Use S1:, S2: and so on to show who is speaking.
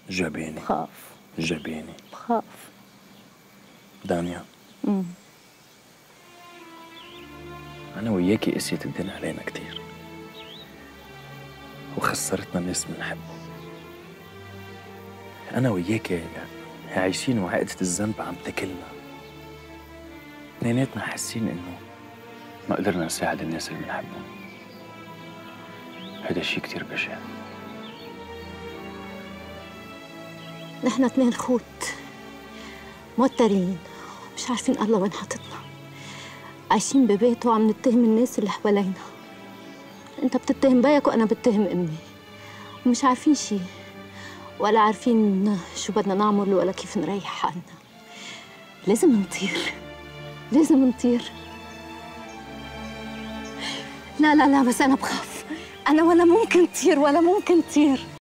S1: جبانة.
S2: بخاف.
S1: جبانة.
S2: بخاف.
S1: دانيا. أنا وياكي قسيت الدنيا علينا كتير، وخسرتنا الناس بنحبهم. أنا وياكي عايشين وعقدة الذنب عم تاكلنا، اثنيناتنا حاسين إنه ما قدرنا نساعد الناس اللي بنحبهم. هذا شيء كتير بشع.
S2: نحن اثنين خوت موترين، مش عارفين الله وين حاططنا، عايشين ببيت وعم نتهم الناس اللي حوالينا. انت بتتهم بيك وانا بتهم امي، ومش عارفين شيء، ولا عارفين شو بدنا نعمل ولا كيف نريح حالنا. لازم نطير، لازم نطير. لا لا لا، بس انا بخاف، انا ولا ممكن طير ولا ممكن طير.